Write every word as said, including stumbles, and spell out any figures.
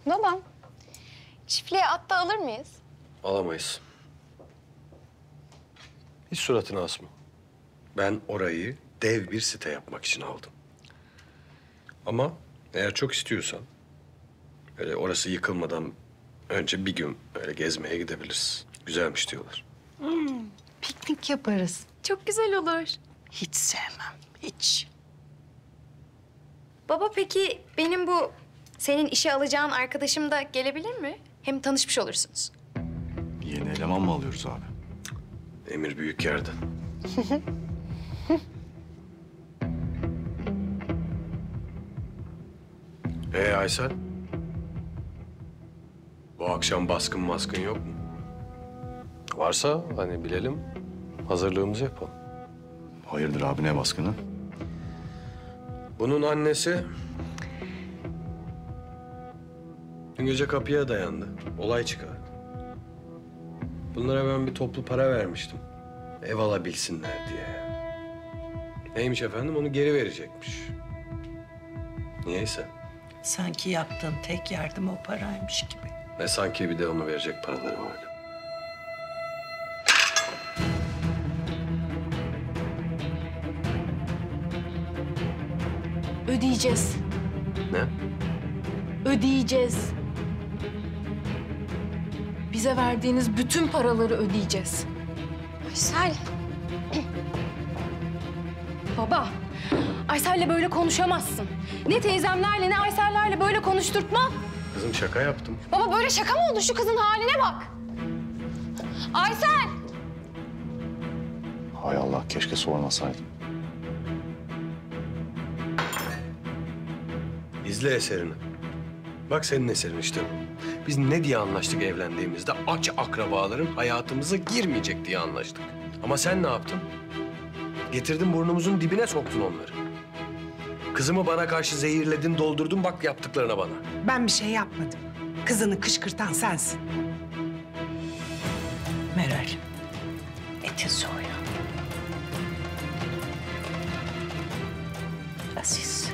Babam, çiftliğe at da alır mıyız? Alamayız. Hiç suratını asma. Ben orayı dev bir site yapmak için aldım. Ama eğer çok istiyorsan... öyle orası yıkılmadan önce bir gün öyle gezmeye gidebiliriz. Güzelmiş diyorlar. Hmm, piknik yaparız. Çok güzel olur. Hiç sevmem, hiç. Baba peki benim bu senin işe alacağın arkadaşım da gelebilir mi? Hem tanışmış olursunuz. Yeni eleman mı alıyoruz abi? Emir büyük yerden. Ee Aysel? Bu akşam baskın maskın yok mu? Varsa hani bilelim, hazırlığımızı yapalım. Hayırdır abi, ne baskını? Bunun annesi dün gece kapıya dayandı. Olay çıkardı. Bunlara ben bir toplu para vermiştim. Ev alabilsinler diye. Neymiş efendim? Onu geri verecekmiş. Niyeyse. Sanki yaptığın tek yardım o paraymış gibi. Ne sanki bir de onu verecek paraları vardı. Ödeyeceğiz. Ne? Ödeyeceğiz. Bize verdiğiniz bütün paraları ödeyeceğiz. Aysel. Baba, Aysel'le böyle konuşamazsın. Ne teyzemlerle ne Aysel'lerle böyle konuşturtma. Kızım şaka yaptım. Baba böyle şaka mı oldu? Şu kızın haline bak. Aysel! Hay Allah, keşke sormasaydım. İzle eserini. Bak senin eserin işte bu. Biz ne diye anlaştık evlendiğimizde? Aç akrabaların hayatımıza girmeyecek diye anlaştık. Ama sen ne yaptın? Getirdin burnumuzun dibine soktun onları. Kızımı bana karşı zehirledin, doldurdun, bak yaptıklarına bana. Ben bir şey yapmadım. Kızını kışkırtan sensin. Meral, eti soğuyor. Aziz.